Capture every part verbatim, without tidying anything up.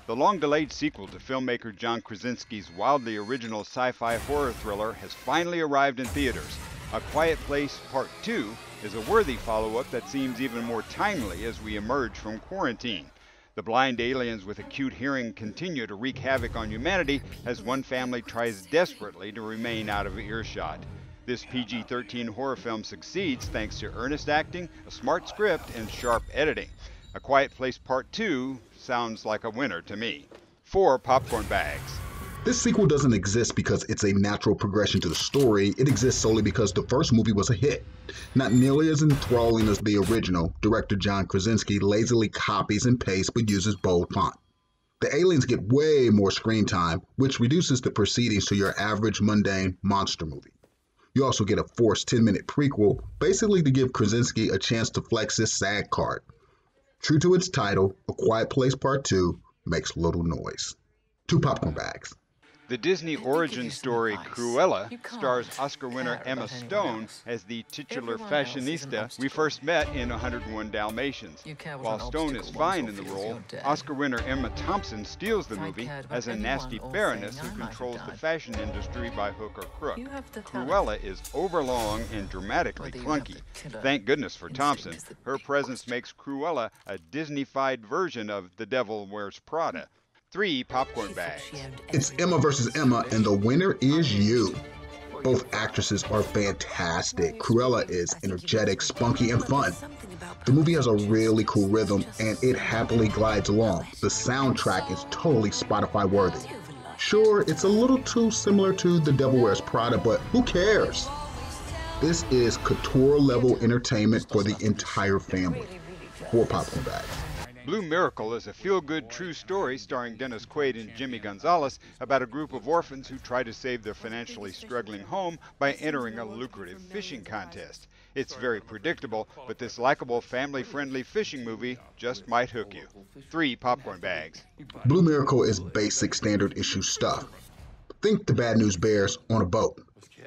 The long-delayed sequel to filmmaker John Krasinski's wildly original sci-fi horror thriller has finally arrived in theaters. A Quiet Place Part two is a worthy follow-up that seems even more timely as we emerge from quarantine. The blind aliens with acute hearing continue to wreak havoc on humanity as one family tries desperately to remain out of earshot. This P G thirteen horror film succeeds thanks to earnest acting, a smart script, and sharp editing. A Quiet Place Part two sounds like a winner to me. Four popcorn bags. This sequel doesn't exist because it's a natural progression to the story. It exists solely because the first movie was a hit. Not nearly as enthralling as the original, director John Krasinski lazily copies and pastes but uses bold font. The aliens get way more screen time, which reduces the proceedings to your average mundane monster movie. You also get a forced ten-minute prequel, basically to give Krasinski a chance to flex his SAG card. True to its title, A Quiet Place Part two makes little noise. Two popcorn bags. The Disney origin story Cruella stars Oscar winner Emma Stone as the titular fashionista we first met in one oh one Dalmatians. While Stone is fine in the role, Oscar winner Emma Thompson steals the movie as a nasty baroness who controls the fashion industry by hook or crook. Cruella is overlong and dramatically clunky. Thank goodness for Thompson. Her presence makes Cruella a Disney-fied version of The Devil Wears Prada. Three popcorn bags. It's Emma versus Emma, and the winner is you. Both actresses are fantastic. Cruella is energetic, spunky, and fun. The movie has a really cool rhythm, and it happily glides along. The soundtrack is totally Spotify worthy. Sure, it's a little too similar to The Devil Wears Prada, but who cares? This is couture-level entertainment for the entire family. Four popcorn bags. Blue Miracle is a feel-good true story starring Dennis Quaid and Jimmy Gonzalez about a group of orphans who try to save their financially struggling home by entering a lucrative fishing contest. It's very predictable, but this likable, family-friendly fishing movie just might hook you. Three popcorn bags. Blue Miracle is basic standard issue stuff. Think the Bad News Bears on a boat.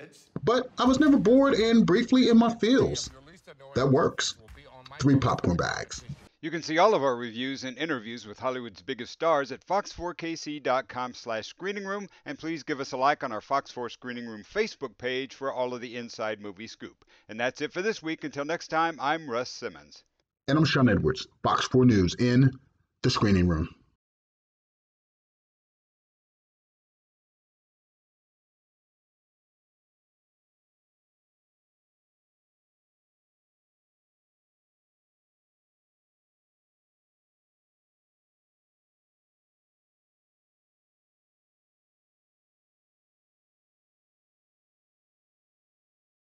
But I was never bored and briefly in my feels. That works. Three popcorn bags. You can see all of our reviews and interviews with Hollywood's biggest stars at fox four k c dot com slash screening room, and please give us a like on our Fox four Screening Room Facebook page for all of the inside movie scoop. And that's it for this week. Until next time, I'm Russ Simmons. And I'm Sean Edwards, Fox four News in the Screening Room.